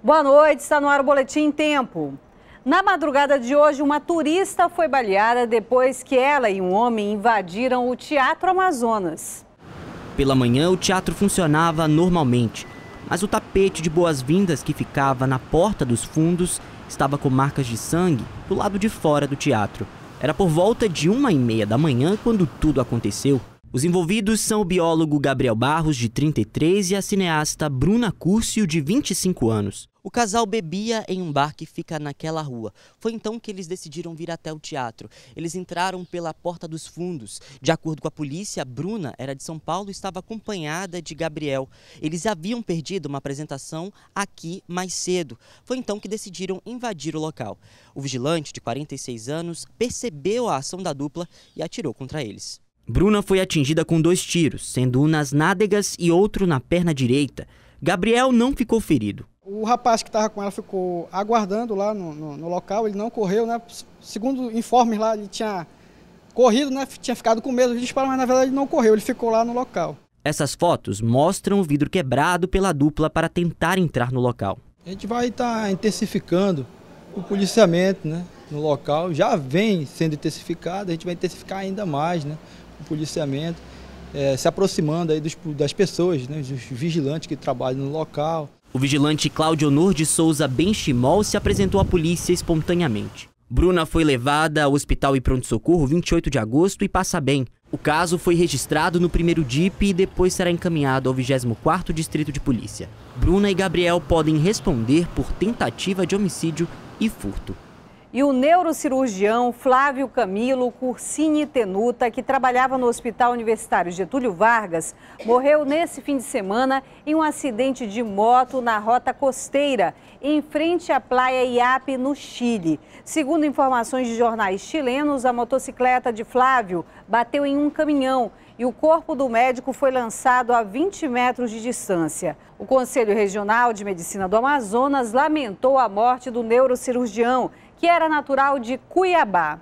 Boa noite, está no ar o Boletim em Tempo. Na madrugada de hoje, uma turista foi baleada depois que ela e um homem invadiram o Teatro Amazonas. Pela manhã, o teatro funcionava normalmente, mas o tapete de boas-vindas que ficava na porta dos fundos estava com marcas de sangue do lado de fora do teatro. Era por volta de 1h30 da manhã quando tudo aconteceu. Os envolvidos são o biólogo Gabriel Barros, de 33, e a cineasta Bruna Curcio, de 25 anos. O casal bebia em um bar que fica naquela rua. Foi então que eles decidiram vir até o teatro. Eles entraram pela porta dos fundos. De acordo com a polícia, Bruna era de São Paulo e estava acompanhada de Gabriel. Eles haviam perdido uma apresentação aqui mais cedo. Foi então que decidiram invadir o local. O vigilante, de 46 anos, percebeu a ação da dupla e atirou contra eles. Bruna foi atingida com 2 tiros, sendo um nas nádegas e outro na perna direita. Gabriel não ficou ferido. O rapaz que estava com ela ficou aguardando lá no local, ele não correu, né? Segundo informes lá, ele tinha corrido, né? Tinha ficado com medo de disparar, mas na verdade ele não correu, ele ficou lá no local. Essas fotos mostram o vidro quebrado pela dupla para tentar entrar no local. A gente vai estar intensificando o policiamento, né, no local. Já vem sendo intensificado, a gente vai intensificar ainda mais, né, o policiamento, se aproximando aí das pessoas, né, dos vigilantes que trabalham no local. O vigilante Cláudio Honor de Souza Benchimol se apresentou à polícia espontaneamente. Bruna foi levada ao Hospital e Pronto-Socorro 28 de agosto e passa bem. O caso foi registrado no 1º DIP e depois será encaminhado ao 24º Distrito de Polícia. Bruna e Gabriel podem responder por tentativa de homicídio e furto. E o neurocirurgião Flávio Camilo Cursini Tenuta, que trabalhava no Hospital Universitário Getúlio Vargas, morreu nesse fim de semana em um acidente de moto na rota costeira, em frente à Praia Iapé, no Chile. Segundo informações de jornais chilenos, a motocicleta de Flávio bateu em um caminhão e o corpo do médico foi lançado a 20 metros de distância. O Conselho Regional de Medicina do Amazonas lamentou a morte do neurocirurgião, que era natural de Cuiabá.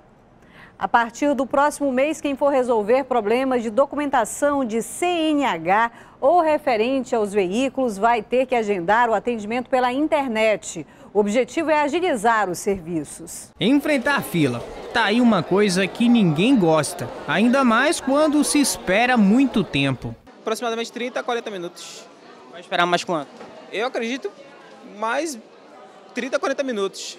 A partir do próximo mês, quem for resolver problemas de documentação de CNH ou referente aos veículos vai ter que agendar o atendimento pela internet. O objetivo é agilizar os serviços. Enfrentar fila. Tá aí uma coisa que ninguém gosta, ainda mais quando se espera muito tempo. Aproximadamente 30 a 40 minutos. Vai esperar mais quanto? Eu acredito mais 30 a 40 minutos.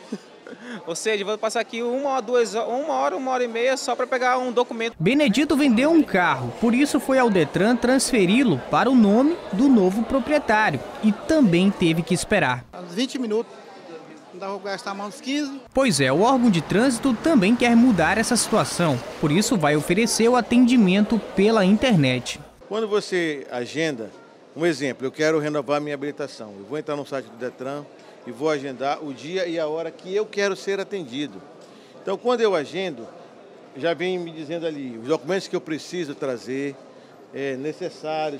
Ou seja, vou passar aqui 1 hora e meia só para pegar um documento. Benedito vendeu um carro, por isso foi ao Detran transferi-lo para o nome do novo proprietário e também teve que esperar. 20 minutos, não dá para gastar mais uns 15. Pois é, o órgão de trânsito também quer mudar essa situação, por isso vai oferecer o atendimento pela internet. Quando você agenda, um exemplo, eu quero renovar minha habilitação, eu vou entrar no site do Detran e vou agendar o dia e a hora que eu quero ser atendido. Então, quando eu agendo, já vem me dizendo ali os documentos que eu preciso trazer, necessários,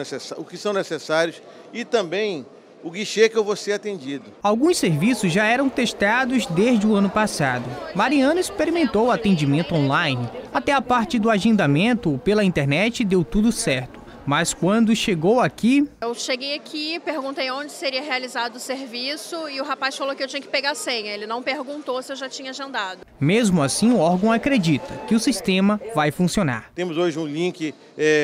o que são necessários e também o guichê que eu vou ser atendido. Alguns serviços já eram testados desde o ano passado. Mariana experimentou o atendimento online. Até a parte do agendamento pela internet deu tudo certo. Mas quando chegou aqui... Eu cheguei aqui, perguntei onde seria realizado o serviço e o rapaz falou que eu tinha que pegar a senha. Ele não perguntou se eu já tinha agendado. Mesmo assim, o órgão acredita que o sistema vai funcionar. Temos hoje um link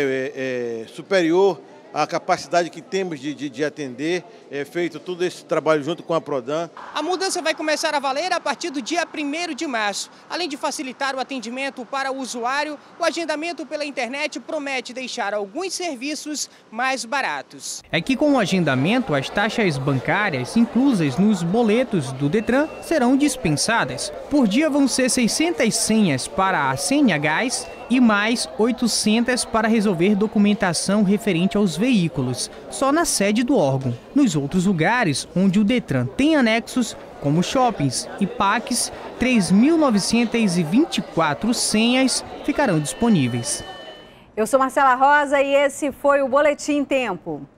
superior à capacidade que temos de atender, feito todo esse trabalho junto com a Prodan. A mudança vai começar a valer a partir do dia 1º de março. Além de facilitar o atendimento para o usuário, o agendamento pela internet promete deixar alguns serviços mais baratos. É que com o agendamento, as taxas bancárias inclusas nos boletos do Detran serão dispensadas. Por dia vão ser 600 senhas para a CNHs e mais 800 para resolver documentação referente aos veículos, só na sede do órgão. Nos outros lugares onde o Detran tem anexos, como shoppings e parques, 3.924 senhas ficarão disponíveis. Eu sou Marcela Rosa e esse foi o Boletim em Tempo.